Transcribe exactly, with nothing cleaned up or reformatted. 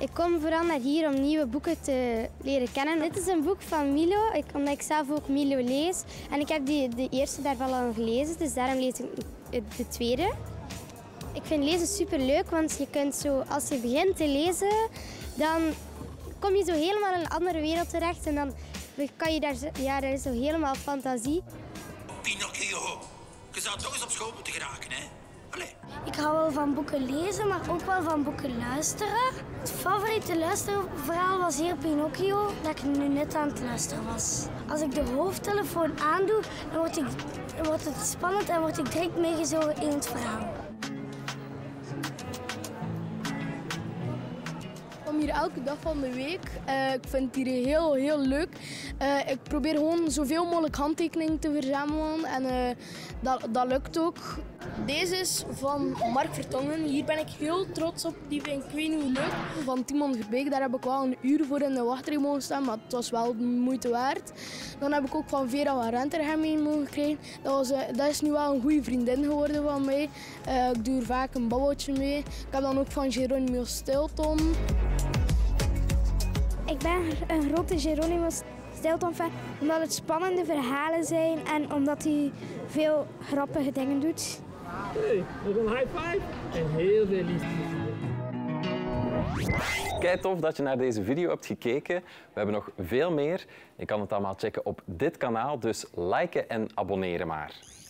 Ik kom vooral naar hier om nieuwe boeken te leren kennen. Dit is een boek van Milo, ik, omdat ik zelf ook Milo lees. En ik heb die, de eerste daarvan al gelezen, dus daarom lees ik de tweede. Ik vind lezen superleuk, want je kunt zo, als je begint te lezen, dan kom je zo helemaal in een andere wereld terecht. En dan kan je daar, ja, daar is zo helemaal fantasie. Pinocchio, je zou toch eens op school moeten geraken, hè? Allee. Ik hou wel van boeken lezen, maar ook wel van boeken luisteren. Het favoriete luisterverhaal was hier Pinocchio, dat ik nu net aan het luisteren was. Als ik de hoofdtelefoon aandoe, dan wordt, ik, dan wordt het spannend en word ik direct meegezogen in het verhaal. Ik kom hier elke dag van de week. Uh, ik vind het hier heel, heel leuk. Uh, ik probeer gewoon zoveel mogelijk handtekeningen te verzamelen en uh, dat, dat lukt ook. Deze is van Mark Vertongen. Hier ben ik heel trots op. Die vind ik weet niet hoe leuk. Van Timon Verbeek, daar heb ik wel een uur voor in de wachtrij mogen staan, maar het was wel de moeite waard. Dan heb ik ook van Vera van Rentergem een mogen krijgen. Dat, was, uh, dat is nu wel een goede vriendin geworden van mij. Uh, ik doe er vaak een babbeltje mee. Ik heb dan ook van Geronimo Stilton. Ik ben een grote Geronimo Stilton-fan, omdat het spannende verhalen zijn en omdat hij veel grappige dingen doet. Hey, nog een high five en heel veel liefde. Kei tof dat je naar deze video hebt gekeken. We hebben nog veel meer. Je kan het allemaal checken op dit kanaal, dus liken en abonneren maar.